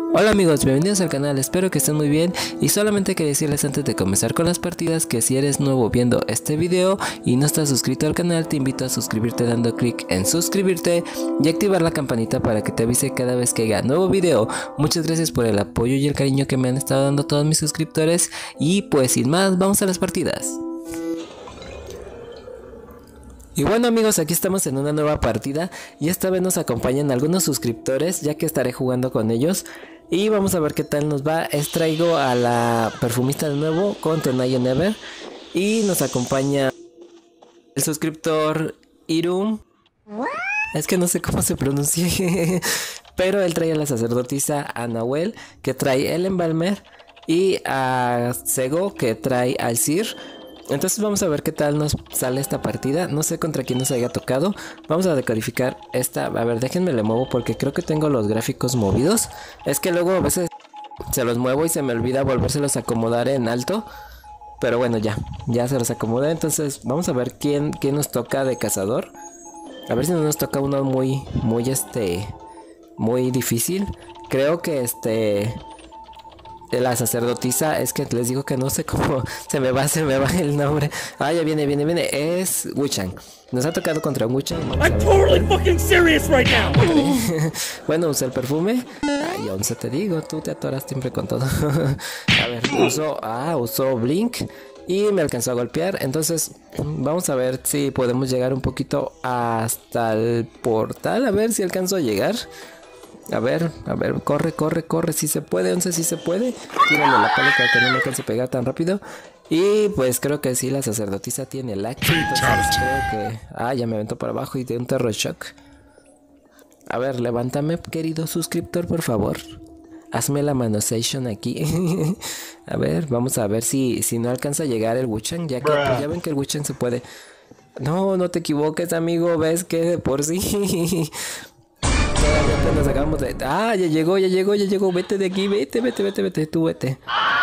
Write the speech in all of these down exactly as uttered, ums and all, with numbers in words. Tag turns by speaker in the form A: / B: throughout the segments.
A: Hola amigos, bienvenidos al canal, espero que estén muy bien y solamente quería decirles antes de comenzar con las partidas que si eres nuevo viendo este video y no estás suscrito al canal, te invito a suscribirte dando clic en suscribirte y activar la campanita para que te avise cada vez que haga nuevo video. Muchas gracias por el apoyo y el cariño que me han estado dando todos mis suscriptores y pues sin más, vamos a las partidas. Y bueno amigos, aquí estamos en una nueva partida y esta vez nos acompañan algunos suscriptores ya que estaré jugando con ellos. Y vamos a ver qué tal nos va. Es traigo a la perfumista de nuevo con Tonayo Never. Y nos acompaña el suscriptor Irum. Es que no sé cómo se pronuncia. Pero él trae a la sacerdotisa a Nahuel, que trae el Embalmer. Y a Sego, que trae al Sir. Entonces vamos a ver qué tal nos sale esta partida. No sé contra quién nos haya tocado. Vamos a decodificar esta. A ver, déjenme le muevo porque creo que tengo los gráficos movidos. Es que luego a veces se los muevo y se me olvida volvérselos a acomodar en alto. Pero bueno, ya, ya se los acomodé. Entonces vamos a ver quién, quién nos toca de cazador. A ver si no nos toca uno muy, muy este, muy difícil. Creo que este... la sacerdotisa, es que les digo que no sé cómo se me va, se me va el nombre. Ah, ya viene, viene, viene. Es Wuchang. Nos ha tocado contra Wuchang. I'm totally fucking serious right now. Bueno, usé el perfume. Ay, once te digo, tú te atoras siempre con todo. A ver, usó, ah, usó Blink y me alcanzó a golpear. Entonces, vamos a ver si podemos llegar un poquito hasta el portal. A ver si alcanzo a llegar. A ver, a ver, corre, corre, corre, si se puede, once si se puede. Tírale la pala para que no me alcance a pegar tan rápido. Y pues creo que sí, la sacerdotisa tiene el hack. Entonces creo que... Ah, ya me aventó para abajo y de un terror shock. A ver, levántame, querido suscriptor, por favor. Hazme la manosation aquí. A ver, vamos a ver si, si no alcanza a llegar el Wuchang. Ya que pues, ya ven que el Wuchang se puede... No, no te equivoques, amigo, ves que de por sí... Nos acabamos de... Ah, ya llegó, ya llegó, ya llegó. Vete de aquí, vete, vete, vete, vete, tú vete.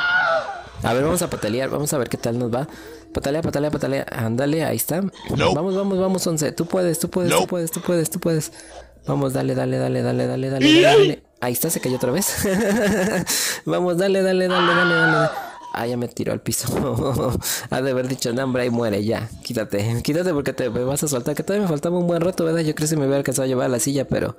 A: A ver, vamos a patalear, vamos a ver qué tal nos va. Patalea, patalea, patalea. Ándale, ahí está. No. Vamos, vamos, vamos, once. Tú puedes, tú puedes, no. tú puedes, tú puedes, tú puedes. Vamos, dale, dale, dale, dale, dale, dale, dale. Ahí está, se cayó otra vez. Vamos, dale, dale, dale, dale, dale. Ah, ya me tiró al piso. Ha de haber dicho nombre y muere ya. Quítate, quítate porque te me vas a soltar. Que todavía me faltaba un buen rato, ¿verdad? Yo creo que se me hubiera alcanzado a llevar a la silla, pero...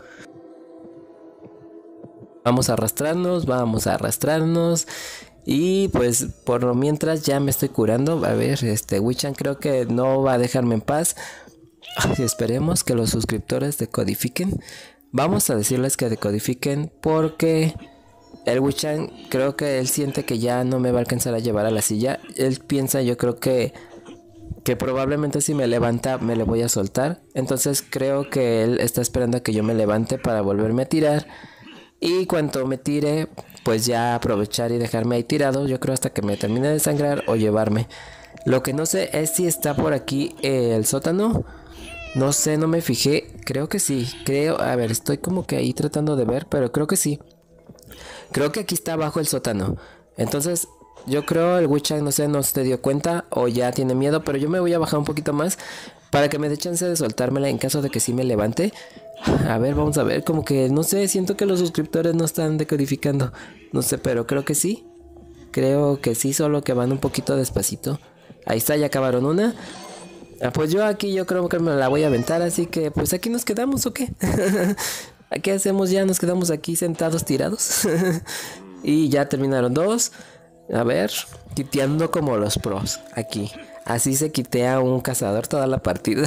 A: Vamos a arrastrarnos, vamos a arrastrarnos. Y pues por lo mientras ya me estoy curando. A ver, este Wuchang creo que no va a dejarme en paz. Ay, esperemos que los suscriptores decodifiquen. Vamos a decirles que decodifiquen porque el Wuchang creo que él siente que ya no me va a alcanzar a llevar a la silla. Él piensa, yo creo que que probablemente si me levanta me le voy a soltar. Entonces creo que él está esperando a que yo me levante para volverme a tirar. Y cuando me tire, pues ya aprovechar y dejarme ahí tirado, yo creo hasta que me termine de sangrar o llevarme. Lo que no sé es si está por aquí eh, el sótano. No sé, no me fijé. Creo que sí, creo, a ver, estoy como que ahí tratando de ver, pero creo que sí. Creo que aquí está abajo el sótano. Entonces, yo creo el Wuchang, no sé, no se dio cuenta o ya tiene miedo, pero yo me voy a bajar un poquito más para que me dé chance de soltármela en caso de que sí me levante. A ver, vamos a ver, como que no sé, siento que los suscriptores no están decodificando. No sé, pero creo que sí. Creo que sí, solo que van un poquito despacito. Ahí está, ya acabaron una. Ah, pues yo aquí yo creo que me la voy a aventar, así que pues aquí nos quedamos, ¿o qué? ¿Qué hacemos ya? Nos quedamos aquí sentados tirados. Y ya terminaron dos. A ver, quiteando como los pros aquí. Así se quitea un cazador toda la partida.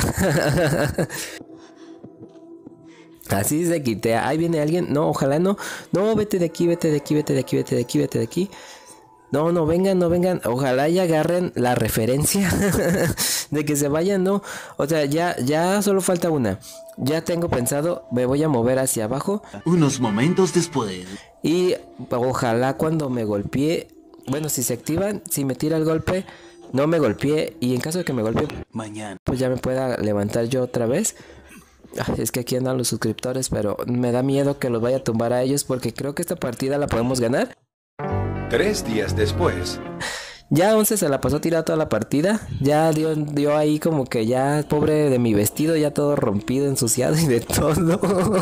A: Así se quitea. Ahí viene alguien. No, ojalá no. No, vete de aquí, vete de aquí, vete de aquí, vete de aquí, vete de aquí. No, no vengan, no vengan. Ojalá ya agarren la referencia de que se vayan, no. O sea, ya, ya solo falta una. Ya tengo pensado, me voy a mover hacia abajo.
B: Unos momentos después.
A: Y ojalá cuando me golpee, bueno, si se activan, si me tira el golpe, no me golpee. Y en caso de que me golpee,
B: mañana,
A: pues ya me pueda levantar yo otra vez. Es que aquí andan los suscriptores, pero me da miedo que los vaya a tumbar a ellos porque creo que esta partida la podemos ganar.
C: Tres días después.
A: Ya once se la pasó tirada toda la partida. Ya dio, dio ahí como que ya pobre de mi vestido, ya todo rompido, ensuciado y de todo.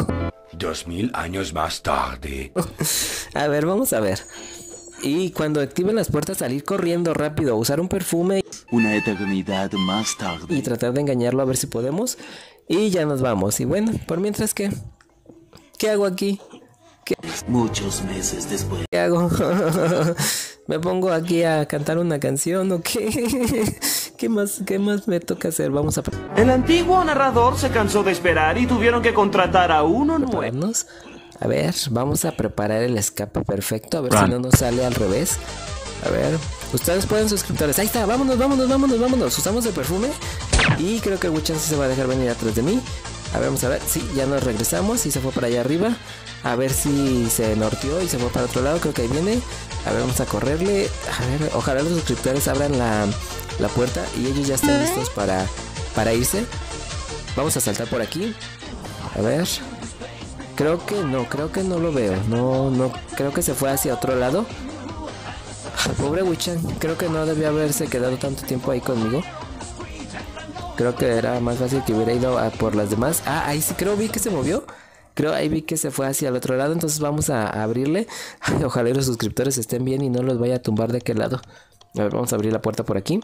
C: Dos mil años más tarde.
A: A ver, vamos a ver. Y cuando activen las puertas, salir corriendo rápido, usar un perfume.
B: Una eternidad más tarde.
A: Y tratar de engañarlo a ver si podemos. Y ya nos vamos. Y bueno, por mientras, ¿qué? ¿Qué hago aquí? ¿Qué,
B: Muchos meses después.
A: ¿Qué hago? ¿Me pongo aquí a cantar una canción o qué? ¿Qué más, qué más me toca hacer? Vamos a
D: El antiguo narrador se cansó de esperar y tuvieron que contratar a uno nuevo.
A: prepararnos. A ver, vamos a preparar el escape perfecto. A ver si no nos sale al revés. A ver, ustedes pueden suscriptores. Ahí está, vámonos, vámonos, vámonos, vámonos. Usamos el perfume. Y creo que Wuchan sí se va a dejar venir atrás de mí. A ver, vamos a ver. Sí, ya nos regresamos y se fue para allá arriba. A ver si se norteó y se fue para otro lado. Creo que ahí viene. A ver, vamos a correrle. A ver, ojalá los suscriptores abran la, la puerta y ellos ya estén listos para, para irse. Vamos a saltar por aquí. A ver. Creo que no, creo que no lo veo. No, no, creo que se fue hacia otro lado. Pobre Wuchan, creo que no debió haberse quedado tanto tiempo ahí conmigo. Creo que era más fácil que hubiera ido a por las demás. Ah, ahí sí creo vi que se movió. Creo ahí vi que se fue hacia el otro lado. Entonces vamos a abrirle. Ay, ojalá los suscriptores estén bien y no los vaya a tumbar de aquel lado. A ver, vamos a abrir la puerta por aquí.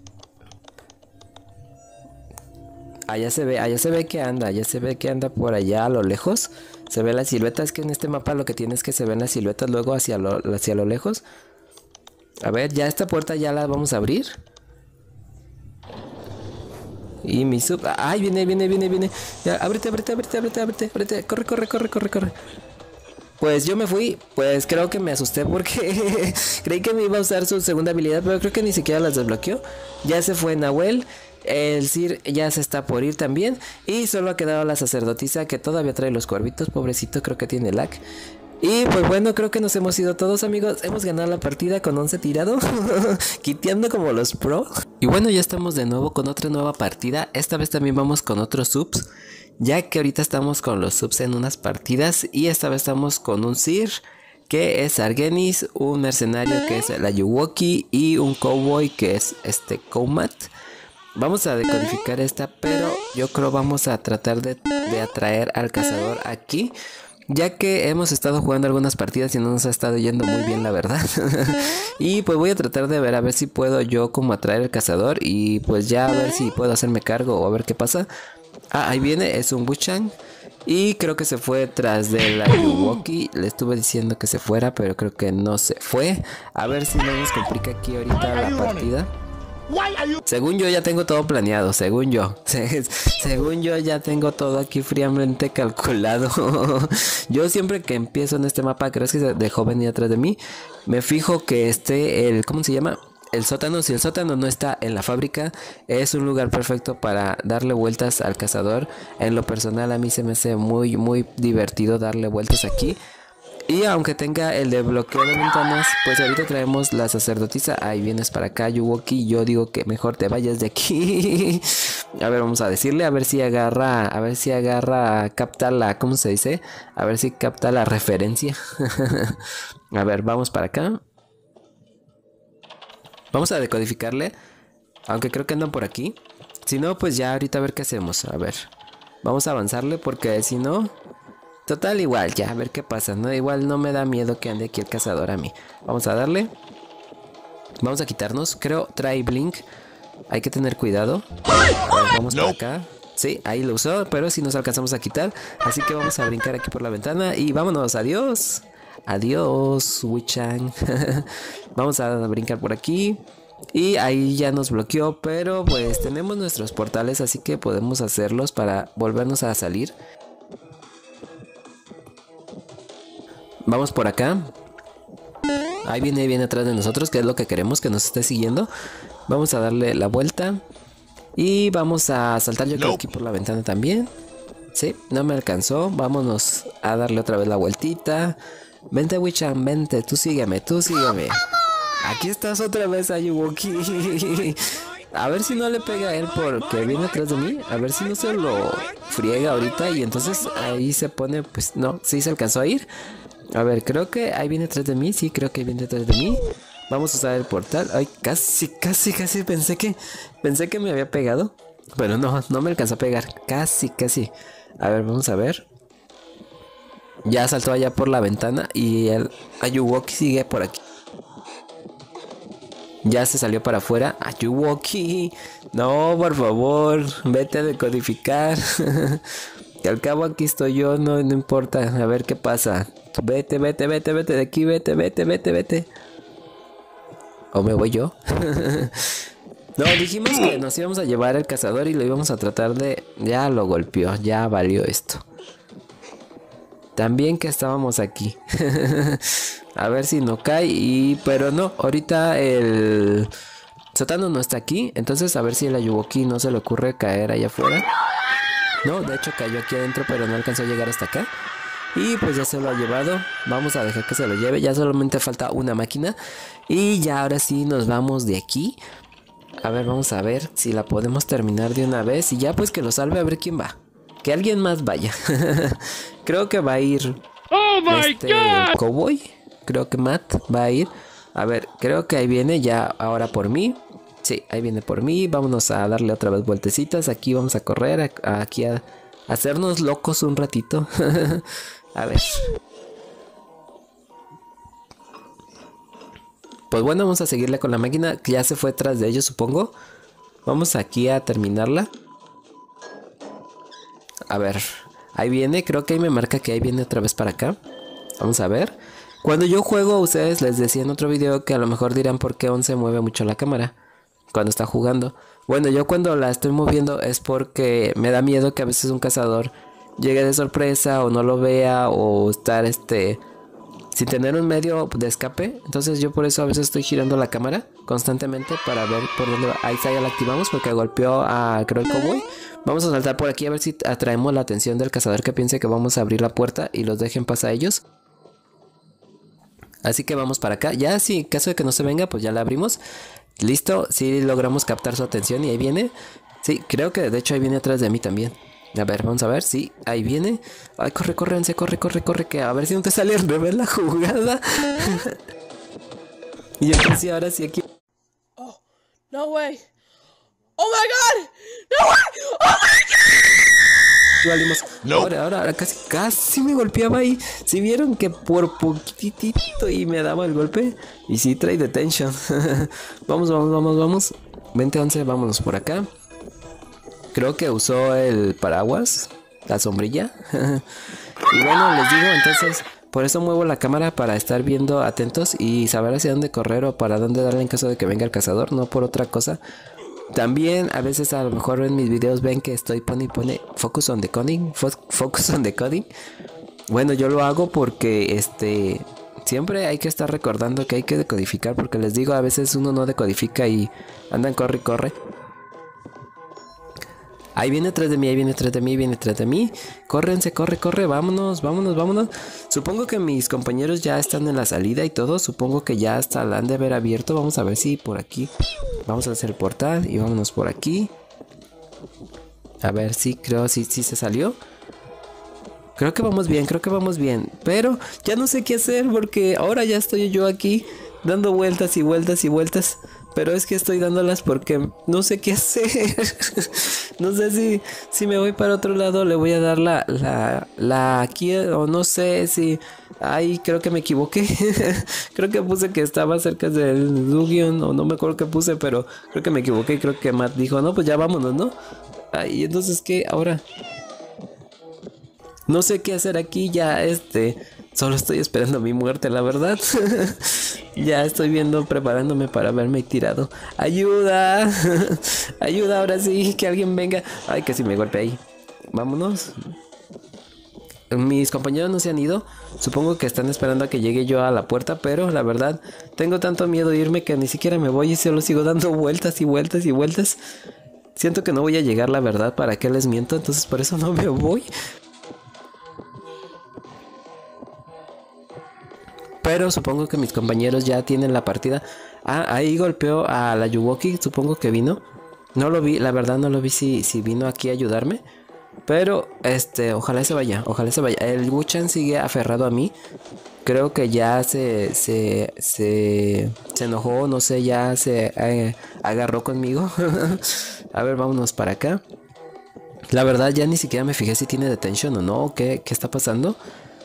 A: Allá se ve, allá se ve que anda, allá se ve que anda por allá a lo lejos. Se ve la silueta, es que en este mapa lo que tiene es que se ven las siluetas luego hacia lo, hacia lo lejos. A ver, ya esta puerta ya la vamos a abrir. Y mi sub... ¡Ay, viene, viene, viene, viene! Ya, ábrete, ábrete, ábrete, ábrete, ábrete, ábrete. Corre, corre, corre, corre, corre. Pues yo me fui, pues creo que me asusté porque creí que me iba a usar su segunda habilidad, pero creo que ni siquiera las desbloqueó. Ya se fue Nahuel. El Sir ya se está por ir también. Y solo ha quedado la sacerdotisa que todavía trae los cuervitos. Pobrecito, creo que tiene lag. Y pues bueno, creo que nos hemos ido todos, amigos. Hemos ganado la partida con once tirado. Quiteando como los pro. Y bueno, ya estamos de nuevo con otra nueva partida. Esta vez también vamos con otros subs, ya que ahorita estamos con los subs en unas partidas. Y esta vez estamos con un Sir, que es Argenis, un mercenario que es la Yuwoki y un cowboy que es este Koumat. Vamos a decodificar esta, pero yo creo vamos a tratar de, de atraer al cazador aquí, ya que hemos estado jugando algunas partidas y no nos ha estado yendo muy bien, la verdad. Y pues voy a tratar de ver a ver si puedo yo como atraer al cazador y pues ya a ver si puedo hacerme cargo o a ver qué pasa. Ah, ahí viene, es un Wuchan. Y creo que se fue tras de la Yuwoki. Le estuve diciendo que se fuera, pero creo que no se fue. A ver si no nos complica aquí ahorita la partida. Según yo ya tengo todo planeado, según yo Según yo ya tengo todo aquí fríamente calculado. Yo siempre que empiezo en este mapa, creo que se dejó venir atrás de mí, me fijo que esté el, ¿cómo se llama? El sótano. Si el sótano no está en la fábrica, es un lugar perfecto para darle vueltas al cazador. En lo personal a mí se me hace muy muy divertido darle vueltas aquí. Y aunque tenga el de bloqueo de ventanas, pues ahorita traemos la sacerdotisa. Ahí vienes para acá, Yuwoki. Yo digo que mejor te vayas de aquí. A ver, vamos a decirle, a ver si agarra, a ver si agarra, capta la, ¿cómo se dice? A ver si capta la referencia. A ver, vamos para acá. Vamos a decodificarle, aunque creo que andan por aquí. Si no, pues ya ahorita a ver qué hacemos. A ver, vamos a avanzarle porque si no... Total igual, ya, a ver qué pasa, ¿no? Igual no me da miedo que ande aquí el cazador a mí. Vamos a darle. Vamos a quitarnos. Creo trae blink. Hay que tener cuidado. A ver, vamos por acá. Sí, ahí lo usó, pero si nos alcanzamos a quitar. Así que vamos a brincar aquí por la ventana y vámonos. Adiós. Adiós, Wuchan. Vamos a brincar por aquí. Y ahí ya nos bloqueó, pero pues tenemos nuestros portales, así que podemos hacerlos para volvernos a salir. Vamos por acá. Ahí viene, viene atrás de nosotros, que es lo que queremos, que nos esté siguiendo. Vamos a darle la vuelta. Y vamos a saltar yo creo aquí por la ventana también. Sí, no me alcanzó. Vámonos a darle otra vez la vueltita. Vente, Wuchan, vente, tú sígueme, tú sígueme. Aquí estás otra vez, Yuwoki. A ver si no le pega a él porque viene atrás de mí. A ver si no se lo friega ahorita. Y entonces ahí se pone, pues no, sí se alcanzó a ir. A ver, creo que ahí viene atrás de mí. Sí, creo que viene atrás de mí. Vamos a usar el portal. Ay, casi, casi, casi pensé que Pensé que me había pegado, pero no, no me alcanzó a pegar. Casi, casi. A ver, vamos a ver. Ya saltó allá por la ventana y el Ayuwoki sigue por aquí. Ya se salió para afuera. Ayuwoki, no, por favor, vete a decodificar. Que al cabo aquí estoy yo, no, no importa, a ver qué pasa. Vete, vete, vete, vete de aquí, vete, vete, vete, vete. ¿O me voy yo? No, dijimos que nos íbamos a llevar al cazador y lo íbamos a tratar de... Ya lo golpeó, ya valió esto. También que estábamos aquí. A ver si no cae y... Pero no, ahorita el... Sotano no está aquí, entonces a ver si el Ayuwoki no se le ocurre caer allá afuera. No, de hecho cayó aquí adentro, pero no alcanzó a llegar hasta acá. Y pues ya se lo ha llevado. Vamos a dejar que se lo lleve. Ya solamente falta una máquina. Y ya ahora sí nos vamos de aquí. A ver, vamos a ver si la podemos terminar de una vez. Y ya pues que lo salve, a ver quién va. Que alguien más vaya. Creo que va a ir
E: ¡Oh, my
A: este
E: God!
A: Cowboy. Creo que Matt va a ir. A ver, creo que ahí viene ya ahora por mí. Sí, ahí viene por mí. Vámonos a darle otra vez vueltecitas. Aquí vamos a correr. A, a, aquí a, a hacernos locos un ratito. A ver. Pues bueno, vamos a seguirle con la máquina. Que ya se fue tras de ellos, supongo. Vamos aquí a terminarla. A ver. Ahí viene. Creo que ahí me marca que ahí viene otra vez para acá. Vamos a ver. Cuando yo juego, ustedes les decía en otro video que a lo mejor dirán por qué Once mueve mucho la cámara cuando está jugando. Bueno, yo cuando la estoy moviendo es porque me da miedo que a veces un cazador llegue de sorpresa o no lo vea o estar este sin tener un medio de escape. Entonces yo por eso a veces estoy girando la cámara constantemente para ver por dónde va. Ahí está, ya la activamos porque golpeó a, creo, el Cowboy. Vamos a saltar por aquí a ver si atraemos la atención del cazador, que piense que vamos a abrir la puerta y los dejen pasar a ellos. Así que vamos para acá. Ya si en caso de que no se venga, pues ya la abrimos. Listo, sí logramos captar su atención y ahí viene. Sí, creo que de hecho ahí viene atrás de mí también. A ver, vamos a ver, sí, ahí viene. Ay, corre, corre, Once, corre, corre, corre, que a ver si no te sale al revés la jugada. Y yo que sí, ahora sí aquí.
E: Oh, no way. Oh my God. No way. Oh my God.
A: Valimos. No. Ahora, ahora, ahora casi, casi me golpeaba ahí. Si vieron que por poquitito y me daba el golpe. Y sí trae detention. Vamos, vamos, vamos, vamos. Vente, Once, vámonos por acá. Creo que usó el paraguas, la sombrilla. Y bueno, les digo, entonces, por eso muevo la cámara para estar viendo atentos y saber hacia dónde correr o para dónde darle en caso de que venga el cazador, no por otra cosa. También a veces a lo mejor en mis videos ven que estoy pone y pone focus on decoding, focus on decoding. Bueno, yo lo hago porque este siempre hay que estar recordando que hay que decodificar, porque les digo, a veces uno no decodifica y andan corre y corre. Ahí viene atrás de mí, ahí viene atrás de mí, viene atrás de mí. Córrense, corre, corre, vámonos, vámonos, vámonos. Supongo que mis compañeros ya están en la salida y todo. Supongo que ya hasta la han de haber abierto. Vamos a ver si por aquí. Vamos a hacer el portal y vámonos por aquí. A ver si, creo, si, si se salió. Creo que vamos bien, creo que vamos bien. Pero ya no sé qué hacer porque ahora ya estoy yo aquí dando vueltas y vueltas y vueltas. Pero es que estoy dándolas porque no sé qué hacer. No sé si, si me voy para otro lado, le voy a dar la, la, la aquí, o no sé si... Ay, creo que me equivoqué. Creo que puse que estaba cerca del Dugion, o no me acuerdo qué puse, pero creo que me equivoqué. Creo que Matt dijo, no, pues ya vámonos, ¿no? Ay, entonces, ¿qué? Ahora... No sé qué hacer aquí, ya este... Solo estoy esperando mi muerte, la verdad. Ya estoy viendo, preparándome para verme tirado. ¡Ayuda! ¡Ayuda! Ahora sí, que alguien venga. Ay, casi me golpeé ahí. Vámonos. Mis compañeros no se han ido. Supongo que están esperando a que llegue yo a la puerta, pero la verdad, tengo tanto miedo de irme que ni siquiera me voy y solo sigo dando vueltas y vueltas y vueltas. Siento que no voy a llegar, la verdad, ¿para qué les miento? Entonces por eso no me voy. Pero supongo que mis compañeros ya tienen la partida. Ah, ahí golpeó a la Ayuwoki, supongo que vino. No lo vi, la verdad no lo vi si, si vino aquí a ayudarme. Pero, este, ojalá se vaya, ojalá se vaya. El Wuchan sigue aferrado a mí. Creo que ya se, se, se, se enojó, no sé, ya se eh, agarró conmigo. A ver, vámonos para acá. La verdad ya ni siquiera me fijé si tiene detention o no, ¿qué, qué está pasando?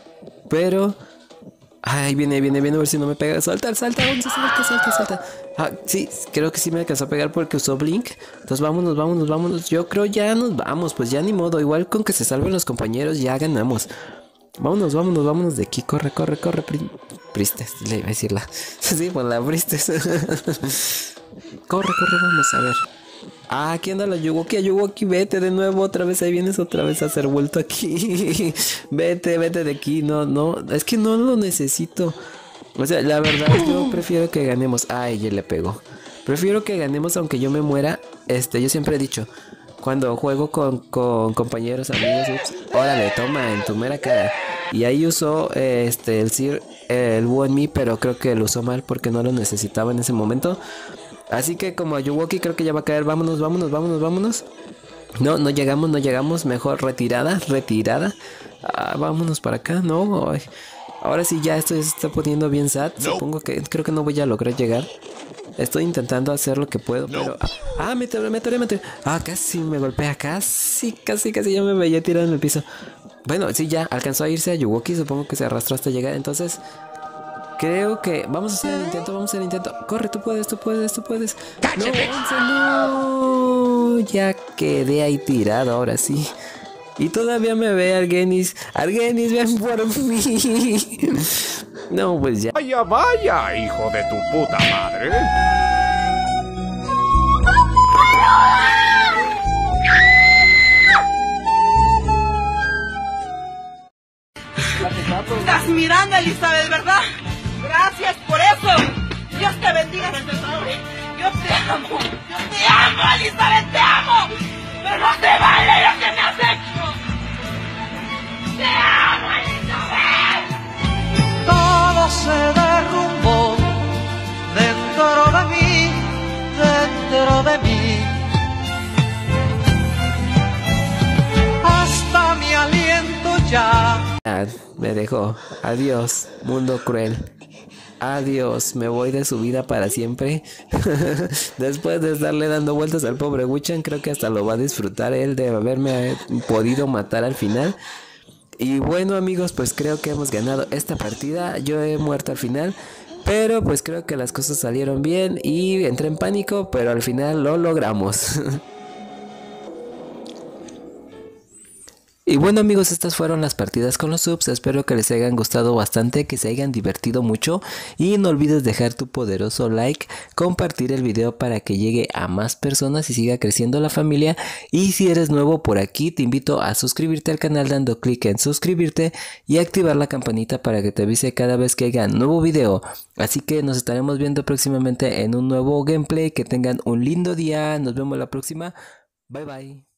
A: Pero... Ay, viene, viene, viene, a ver si no me pega. Salta, salta, once, salta, salta, salta. Ah, sí, creo que sí me alcanzó a pegar porque usó Blink. Entonces vámonos, vámonos, vámonos. Yo creo ya nos vamos, pues ya ni modo. Igual con que se salven los compañeros ya ganamos. Vámonos, vámonos, vámonos de aquí. Corre, corre, corre. Pri Pristes, le iba a decirla. Sí, pues la Pristes. Corre, corre, vamos a ver. Ah, aquí anda la Yuwoki, Yuwoki, vete de nuevo, otra vez, ahí vienes otra vez a hacer vuelto aquí. Vete, vete de aquí, no, no, es que no lo necesito. O sea, la verdad, yo prefiero que ganemos. Ay, ya le pegó. Prefiero que ganemos aunque yo me muera. Este, yo siempre he dicho, cuando juego con, con compañeros, amigos, ups, órale, toma, en tu mera cara. Y ahí usó eh, este, el Sir, eh, el Wu en mí, pero creo que lo usó mal porque no lo necesitaba en ese momento. Así que como a Yuwoki creo que ya va a caer. Vámonos, vámonos, vámonos, vámonos. No, no llegamos, no llegamos. Mejor retirada, retirada. Ah, vámonos para acá, no. Ay. Ahora sí ya esto se está poniendo bien sad. No. Supongo que creo que no voy a lograr llegar. Estoy intentando hacer lo que puedo, no. Pero... Ah, me atoré, me atoré, me atoré. Ah, casi me golpea, casi, casi, casi ya me veía tirado en el piso. Bueno, sí, ya alcanzó a irse a Yuwoki. Supongo que se arrastró hasta llegar, entonces... Creo que vamos a hacer el intento, vamos a hacer el intento. Corre, tú puedes, tú puedes, tú puedes. No, once, no. Ya quedé ahí tirado, ahora sí. Y todavía me ve Argenis. Argenis, ven por mí. No, pues ya.
C: Vaya, vaya, hijo de tu puta madre.
F: Estás mirando, Elizabeth, ¿verdad? Gracias por eso. Dios te bendiga desde hoy. Yo te amo. Yo te amo, Elizabeth, te amo. Pero no te vale lo que me has hecho. Te amo, Elizabeth.
G: Todo se derrumbó dentro de mí, dentro de mí. Hasta mi aliento ya.
A: Me dejó. Adiós, mundo cruel. Adiós, me voy de su vida para siempre. Después de estarle dando vueltas al pobre Wuchan, creo que hasta lo va a disfrutar él de haberme podido matar al final. Y bueno, amigos, pues creo que hemos ganado esta partida. Yo he muerto al final, pero pues creo que las cosas salieron bien y entré en pánico, pero al final lo logramos. Y bueno, amigos, estas fueron las partidas con los subs. Espero que les hayan gustado bastante, que se hayan divertido mucho. Y no olvides dejar tu poderoso like, compartir el video para que llegue a más personas y siga creciendo la familia. Y si eres nuevo por aquí, te invito a suscribirte al canal dando clic en suscribirte y activar la campanita para que te avise cada vez que haya nuevo video. Así que nos estaremos viendo próximamente en un nuevo gameplay. Que tengan un lindo día. Nos vemos la próxima. Bye bye.